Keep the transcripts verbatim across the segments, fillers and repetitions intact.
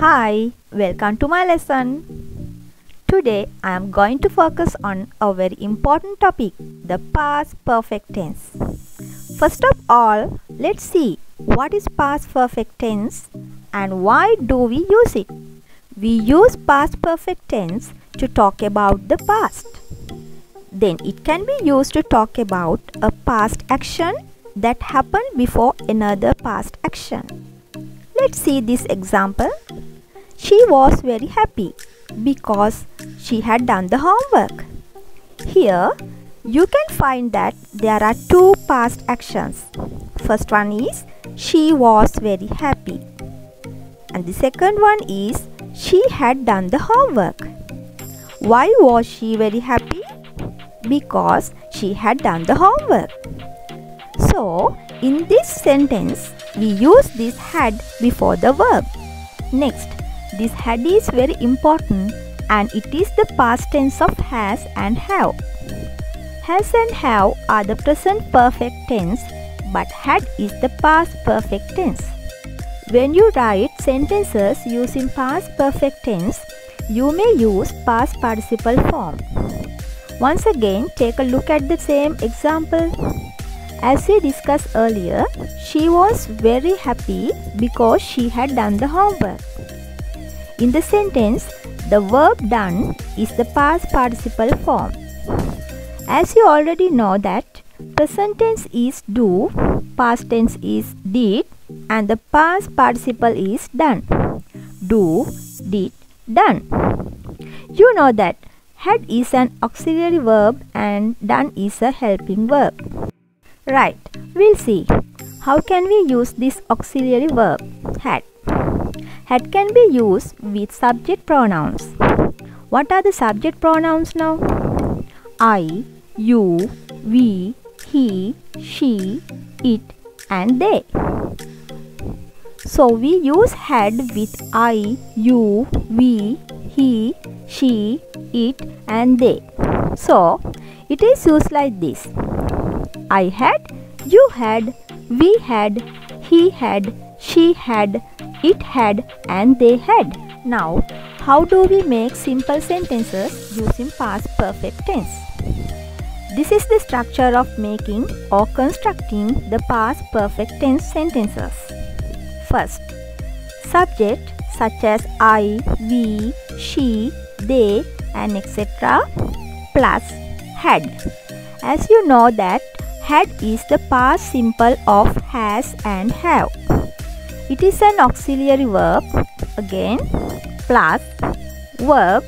Hi, welcome to my lesson. Today I am going to focus on a very important topic, the past perfect tense. First of all, let's see what is past perfect tense and why do we use it. We use past perfect tense to talk about the past. Then it can be used to talk about a past action that happened before another past action. Let's see this example. She was very happy because she had done the homework. Here, you can find that there are two past actions. First one is she was very happy. And the second one is she had done the homework. Why was she very happy? Because she had done the homework. So, in this sentence, we use this had before the verb. Next, this had is very important and it is the past tense of has and have. Has and have are the present perfect tense, but had is the past perfect tense. When you write sentences using past perfect tense, you may use past participle form. Once again, take a look at the same example. As we discussed earlier, she was very happy because she had done the homework. In the sentence, the verb done is the past participle form. As you already know that present tense is do, past tense is did, and the past participle is done. Do, did, done. You know that had is an auxiliary verb and done is a helping verb. Right, we'll see. How can we use this auxiliary verb, had? Had can be used with subject pronouns. What are the subject pronouns now? I, you, we, he, she, it, and they. So we use had with I, you, we, he, she, it, and they. So it is used like this. I had, you had, we had, he had, she had, it had, and they had. Now, how do we make simple sentences using past perfect tense? This is the structure of making or constructing the past perfect tense sentences. First, subject such as I, we, she, they, and et cetera plus had. As you know that had is the past simple of has and have. It is an auxiliary verb, again, plus verb.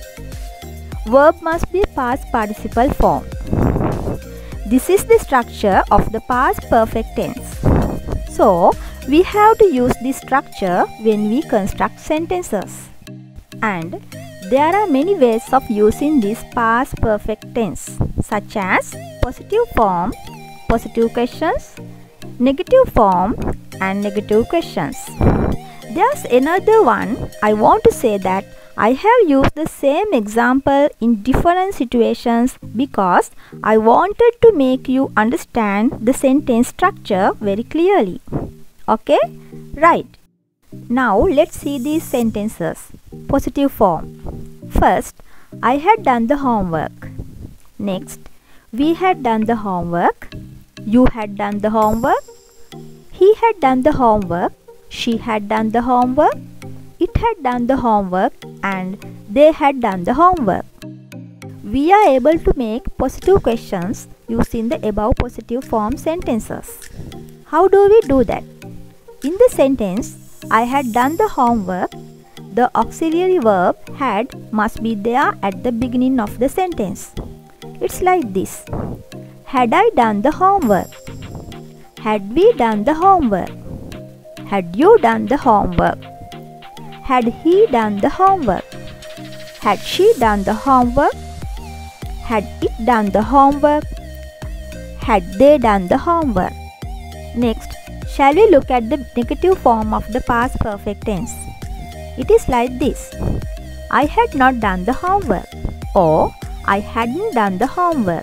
Verb must be past participle form. This is the structure of the past perfect tense. So, we have to use this structure when we construct sentences. And there are many ways of using this past perfect tense, such as positive form, positive questions, negative form, and negative questions. There's another one. I want to say that I have used the same example in different situations because I wanted to make you understand the sentence structure very clearly. Okay? Right. Now let's see these sentences. Positive form. First, I had done the homework. Next, we had done the homework. You had done the homework. He had done the homework. She had done the homework. It had done the homework. And they had done the homework. We are able to make positive questions using the above positive form sentences. How do we do that? In the sentence, I had done the homework, the auxiliary verb had must be there at the beginning of the sentence. It's like this. Had I done the homework? Had we done the homework? Had you done the homework? Had he done the homework? Had she done the homework? Had it done the homework? Had they done the homework? Next, shall we look at the negative form of the past perfect tense? It is like this. I had not done the homework, or I hadn't done the homework.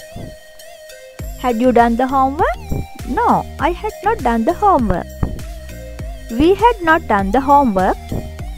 Had you done the homework? No, I had not done the homework. We had not done the homework.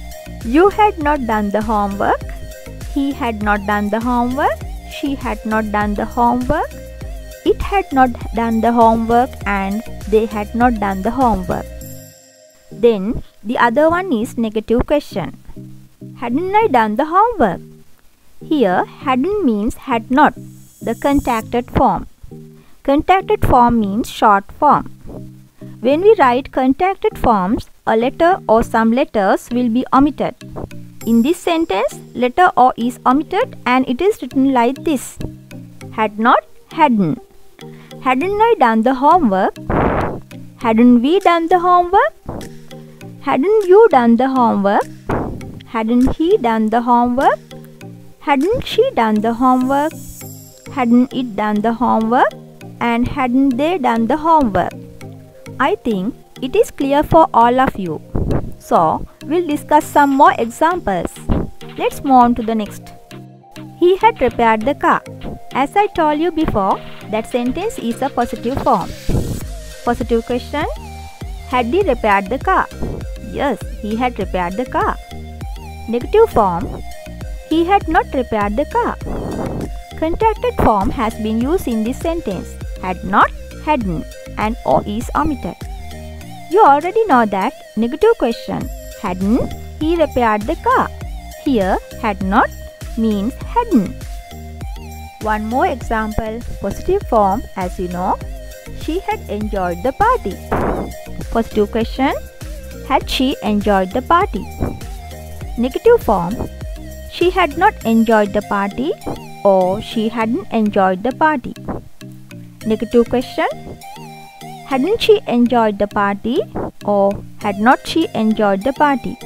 You had not done the homework. He had not done the homework. She had not done the homework. It had not done the homework and they had not done the homework. Then the other one is negative question. Hadn't I done the homework? Here hadn't means had not, the contacted form. Contacted form means short form. When we write contacted forms, a letter or some letters will be omitted. In this sentence, letter O is omitted and it is written like this. Had not, hadn't. Hadn't I done the homework? Hadn't we done the homework? Hadn't you done the homework? Hadn't he done the homework? Hadn't she done the homework? Hadn't it done the homework? And hadn't they done the homework? I think it is clear for all of you. So, we'll discuss some more examples. Let's move on to the next. He had repaired the car. As I told you before, that sentence is a positive form. Positive question. Had he repaired the car? Yes, he had repaired the car. Negative form. He had not repaired the car. Contacted form has been used in this sentence. Had not, hadn't, and O is omitted. You already know that negative question. Hadn't he repaired the car? Here, had not means hadn't. One more example. Positive form, as you know. She had enjoyed the party. Positive question. Had she enjoyed the party? Negative form. She had not enjoyed the party or she hadn't enjoyed the party. Negative question. Hadn't she enjoyed the party or had not she enjoyed the party?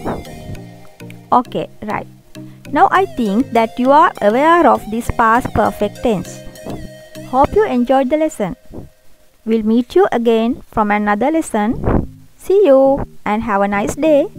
Okay, right. Now I think that you are aware of this past perfect tense. Hope you enjoyed the lesson. We'll meet you again from another lesson. See you and have a nice day.